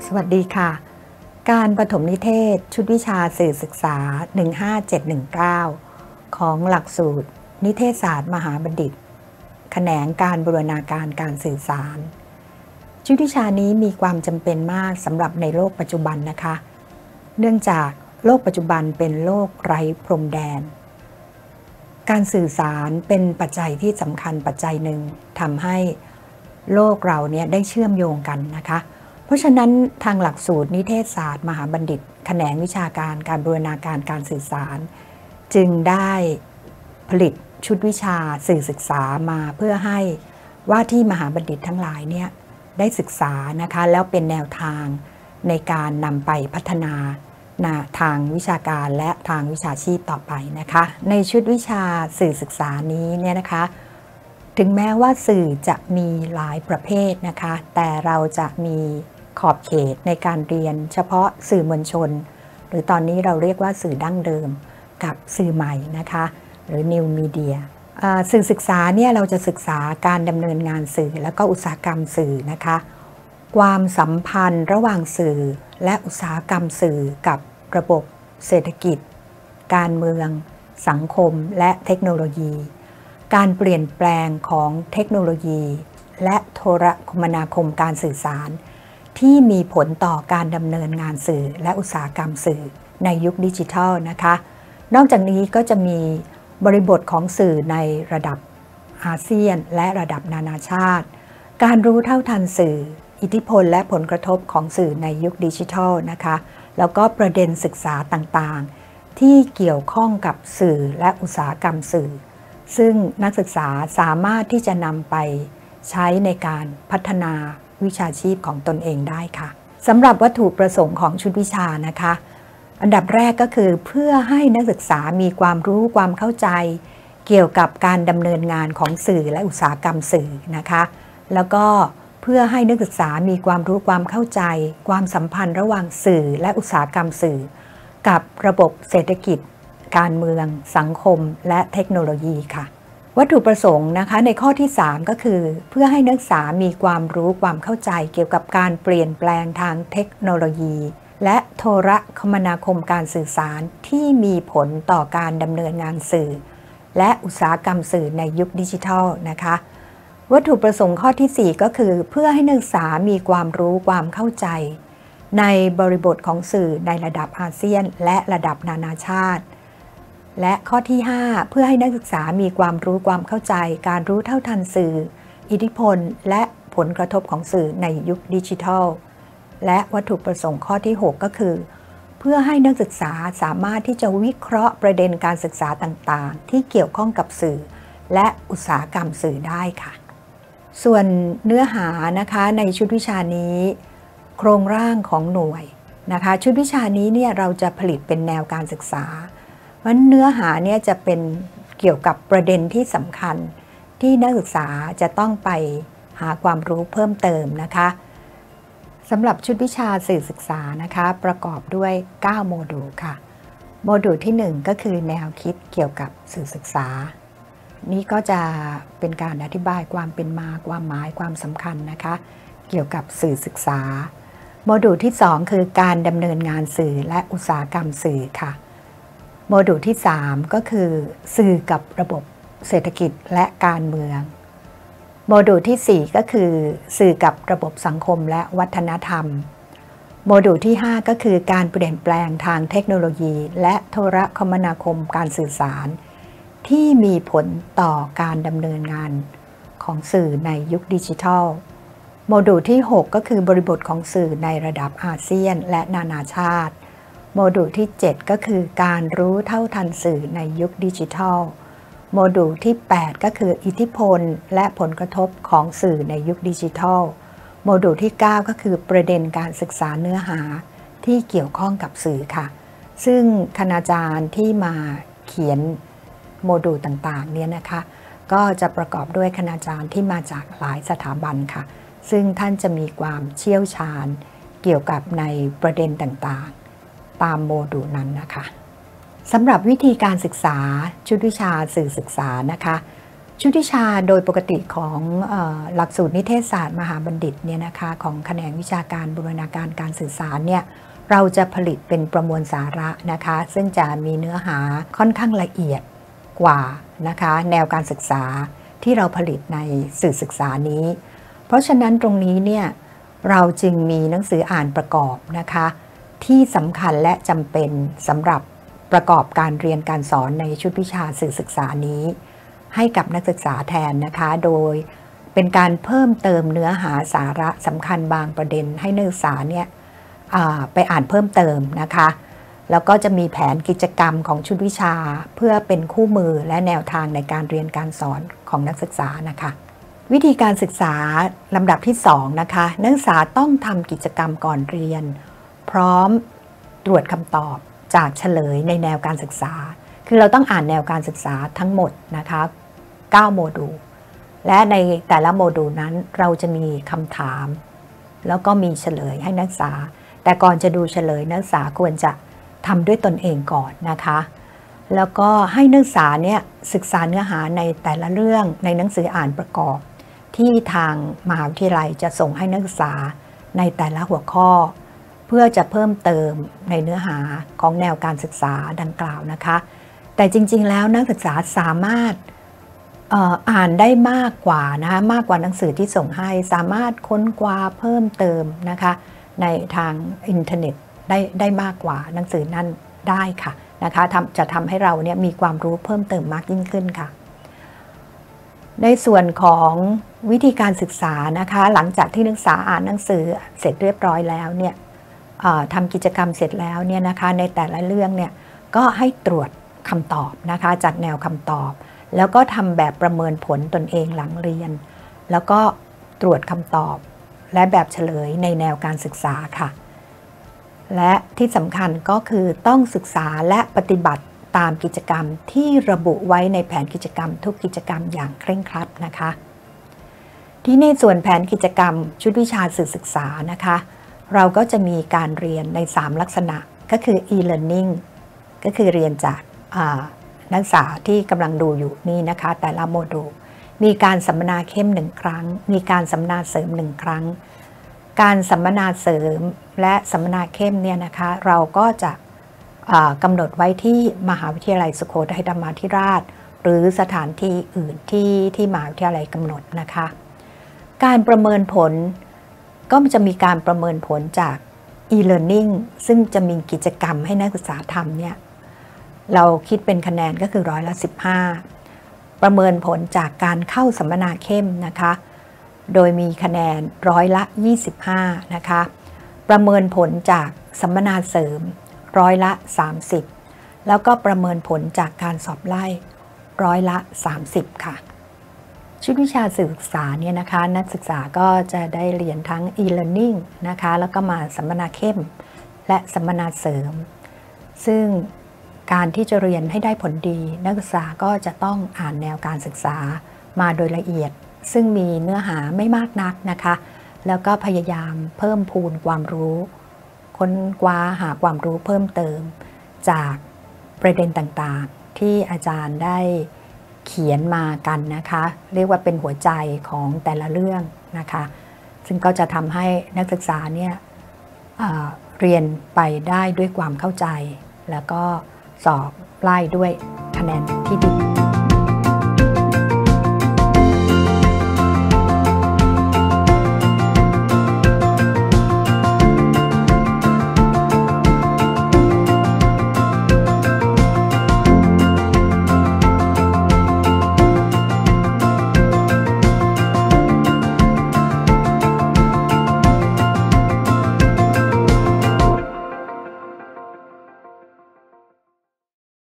สวัสดีค่ะการประถมนิเทศชุดวิชาสื่อศึกษา15719ของหลักสูตรนิเทศศาสตร์มหาบัณฑิตแขนงการบูรณาการการสื่อสารชุดวิชานี้มีความจำเป็นมากสำหรับในโลกปัจจุบันนะคะเนื่องจากโลกปัจจุบันเป็นโลกไร้พรมแดนการสื่อสารเป็นปัจจัยที่สำคัญปัจจัยหนึ่งทำให้โลกเราเนี่ยได้เชื่อมโยงกันนะคะเพราะฉะนั้นทางหลักสูตรนิเทศศาสตร์มหาบัณฑิตแขนงวิชาการการบูรณาการการสื่อสารจึงได้ผลิตชุดวิชาสื่อศึกษามาเพื่อให้ว่าที่มหาบัณฑิตทั้งหลายเนี่ยได้ศึกษานะคะแล้วเป็นแนวทางในการนำไปพัฒนาทางวิชาการและทางวิชาชีพต่อไปนะคะในชุดวิชาสื่อศึกษานี้เนี่ยนะคะถึงแม้ว่าสื่อจะมีหลายประเภทนะคะแต่เราจะมีขอบเขตในการเรียนเฉพาะสื่อมวลชนหรือตอนนี้เราเรียกว่าสื่อดั้งเดิมกับสื่อใหม่นะคะหรือ New Media สื่อศึกษาเนี่ยเราจะศึกษาการดำเนินงานสื่อและก็อุตสาหกรรมสื่อนะคะความสัมพันธ์ระหว่างสื่อและอุตสาหกรรมสื่อกับระบบเศรษฐกิจการเมืองสังคมและเทคโนโลยีการเปลี่ยนแปลงของเทคโนโลยีและโทรคมนาคมการสื่อสารที่มีผลต่อการดำเนินงานสื่อและอุตสาหกรรมสื่อในยุคดิจิทัลนะคะนอกจากนี้ก็จะมีบริบทของสื่อในระดับอาเซียนและระดับนานาชาติการรู้เท่าทันสื่ออิทธิพลและผลกระทบของสื่อในยุคดิจิทัลนะคะแล้วก็ประเด็นศึกษาต่างๆที่เกี่ยวข้องกับสื่อและอุตสาหกรรมสื่อซึ่งนักศึกษาสามารถที่จะนำไปใช้ในการพัฒนาวิชาชีพของตนเองได้ค่ะสำหรับวัตถุประสงค์ของชุดวิชานะคะอันดับแรกก็คือเพื่อให้นักศึกษามีความรู้ความเข้าใจเกี่ยวกับการดำเนินงานของสื่อและอุตสาหกรรมสื่อนะคะแล้วก็เพื่อให้นักศึกษามีความรู้ความเข้าใจความสัมพันธ์ระหว่างสื่อและอุตสาหกรรมสื่อกับระบบเศรษฐกิจการเมืองสังคมและเทคโนโลยีค่ะวัตถุประสงค์นะคะในข้อที่3ก็คือเพื่อให้นักศึกษามีความรู้ความเข้าใจเกี่ยวกับการเปลี่ยนแปลงทางเทคโนโลยีและโทรคมนาคมการสื่อสารที่มีผลต่อการดำเนินงานสื่อและอุตสาหกรรมสื่อในยุคดิจิทัลนะคะวัตถุประสงค์ข้อที่4ก็คือเพื่อให้นักศึกษามีความรู้ความเข้าใจในบริบทของสื่อในระดับอาเซียนและระดับนานาชาติและข้อที่5เพื่อให้นักศึกษามีความรู้ความเข้าใจการรู้เท่าทันสื่ออิทธิพลและผลกระทบของสื่อในยุคดิจิทัลและวัตถุประสงค์ข้อที่6ก็คือเพื่อให้นักศึกษาสามารถที่จะวิเคราะห์ประเด็นการศึกษาต่างๆที่เกี่ยวข้องกับสื่อและอุตสาหกรรมสื่อได้ค่ะส่วนเนื้อหานะคะในชุดวิชานี้โครงร่างของหน่วยนะคะชุดวิชานี้เนี่ยเราจะผลิตเป็นแนวการศึกษาเพราะเนื้อหาเนี่ยจะเป็นเกี่ยวกับประเด็นที่สำคัญที่นักศึกษาจะต้องไปหาความรู้เพิ่มเติมนะคะสำหรับชุดวิชาสื่อศึกษานะคะประกอบด้วย9โมดูลค่ะโมดูลที่1ก็คือแนวคิดเกี่ยวกับสื่อศึกษานี่ก็จะเป็นการอธิบายความเป็นมาความหมายความสำคัญนะคะเกี่ยวกับสื่อศึกษาโมดูลที่2คือการดำเนินงานสื่อและอุตสาหกรรมสื่อค่ะโมดูลที่3ก็คือสื่อกับระบบเศรษฐกิจและการเมืองโมดูลที่4ก็คือสื่อกับระบบสังคมและวัฒนธรรมโมดูลที่5ก็คือการเปลี่ยนแปลงทางเทคโนโลยีและโทรคมนาคมการสื่อสารที่มีผลต่อการดำเนินงานของสื่อในยุคดิจิทัลโมดูลที่6ก็คือบริบทของสื่อในระดับอาเซียนและนานาชาติโมดูลที่7ก็คือการรู้เท่าทันสื่อในยุคดิจิทัลโมดูลที่8ก็คืออิทธิพลและผลกระทบของสื่อในยุคดิจิทัลโมดูลที่9ก็คือประเด็นการศึกษาเนื้อหาที่เกี่ยวข้องกับสื่อค่ะซึ่งคณาจารย์ที่มาเขียนโมดูลต่างๆเนี่ยนะคะก็จะประกอบด้วยคณาจารย์ที่มาจากหลายสถาบันค่ะซึ่งท่านจะมีความเชี่ยวชาญเกี่ยวกับในประเด็นต่างๆตามโมดูลนั้นนะคะสำหรับวิธีการศึกษาชุดวิชาสื่อศึกษานะคะชุดวิชาโดยปกติของหลักสูตรนิเทศศาสตร์มหาบัณฑิตเนี่ยนะคะของแขนงวิชาการบูรณาการการสื่อสารเนี่ยเราจะผลิตเป็นประมวลสาระนะคะซึ่งจะมีเนื้อหาค่อนข้างละเอียดกว่านะคะแนวการศึกษาที่เราผลิตในสื่อศึกษานี้เพราะฉะนั้นตรงนี้เนี่ยเราจึงมีหนังสืออ่านประกอบนะคะที่สำคัญและจำเป็นสำหรับประกอบการเรียนการสอนในชุดวิชาสื่อศึกษานี้ให้กับนักศึกษาแทนนะคะโดยเป็นการเพิ่มเติมเนื้อหาสาระสำคัญบางประเด็นให้นักศึกษาเนี่ยไปอ่านเพิ่มเติมนะคะแล้วก็จะมีแผนกิจกรรมของชุดวิชาเพื่อเป็นคู่มือและแนวทางในการเรียนการสอนของนักศึกษานะคะวิธีการศึกษาลำดับที่2นะคะนักศึกษาต้องทำกิจกรรมก่อนเรียนพร้อมตรวจคำตอบจากเฉลยในแนวการศึกษาคือเราต้องอ่านแนวการศึกษาทั้งหมดนะคะ9โมดูลและในแต่ละโมดูลนั้นเราจะมีคำถามแล้วก็มีเฉลยให้นักศึกษาแต่ก่อนจะดูเฉลยนักศึกษาควรจะทำด้วยตนเองก่อนนะคะแล้วก็ให้นักศึกษาเนี่ยศึกษาเนื้อหาในแต่ละเรื่องในหนังสืออ่านประกอบที่ทางมหาวิทยาลัยจะส่งให้นักศึกษาในแต่ละหัวข้อเพื่อจะเพิ่มเติมในเนื้อหาของแนวการศึกษาดังกล่าวนะคะแต่จริงๆแล้วนักศึกษาสามารถอ่านได้มากกว่านะคะมากกว่าหนังสือที่ส่งให้สามารถค้นคว้าเพิ่มเติมนะคะในทางอินเทอร์เน็ตได้มากกว่าหนังสือนั่นได้ค่ะนะคะจะทำให้เราเนี่ยมีความรู้เพิ่มเติมมากยิ่งขึ้นค่ะในส่วนของวิธีการศึกษานะคะหลังจากที่นักศึกษาอ่านหนังสือเสร็จเรียบร้อยแล้วเนี่ยทำกิจกรรมเสร็จแล้วเนี่ยนะคะในแต่ละเรื่องเนี่ยก็ให้ตรวจคำตอบนะคะจากแนวคำตอบแล้วก็ทำแบบประเมินผลตนเองหลังเรียนแล้วก็ตรวจคำตอบและแบบเฉลยในแนวการศึกษาค่ะและที่สำคัญก็คือต้องศึกษาและปฏิบัติตามกิจกรรมที่ระบุไว้ในแผนกิจกรรมทุกกิจกรรมอย่างเคร่งครัดนะคะที่ในส่วนแผนกิจกรรมชุดวิชาสื่อศึกษานะคะเราก็จะมีการเรียนใน3ลักษณะก็คือ e-learning ก็คือเรียนจากนักศึกษาที่กำลังดูอยู่นี่นะคะแต่ละโมดูลมีการสัมมนาเข้ม1ครั้งมีการสัมมนาเสริม1ครั้งการสัมมนาเสริมและสัมมนาเข้มเนี่ยนะคะเราก็จะกำหนดไว้ที่มหาวิทยาลัยสุโขทัยธรรมาธิราชหรือสถานที่อื่นที่มหาวิทยาลัยกำหนดนะคะการประเมินผลก็จะมีการประเมินผลจาก e-learning ซึ่งจะมีกิจกรรมให้นักศึกษาทำเนี่ยเราคิดเป็นคะแนนก็คือ15%ประเมินผลจากการเข้าสัมมนาเข้มนะคะโดยมีคะแนน25%นะคะประเมินผลจากสัมมนาเสริม30%แล้วก็ประเมินผลจากการสอบไล่30%ค่ะชุดวิชาสื่อศึกษาเนี่ยนะคะนักศึกษาก็จะได้เรียนทั้ง e-learning นะคะแล้วก็มาสัมมนาเข้มและสัมมนาเสริมซึ่งการที่จะเรียนให้ได้ผลดีนักศึกษาก็จะต้องอ่านแนวการศึกษามาโดยละเอียดซึ่งมีเนื้อหาไม่มากนักนะคะแล้วก็พยายามเพิ่มพูนความรู้ค้นคว้าหาความรู้เพิ่มเติมจากประเด็นต่างๆที่อาจารย์ได้เขียนมากันนะคะเรียกว่าเป็นหัวใจของแต่ละเรื่องนะคะซึ่งก็จะทำให้นักศึกษาเนี่ยเรียนไปได้ด้วยความเข้าใจแล้วก็สอบไล่ด้วยคะแนนที่ดี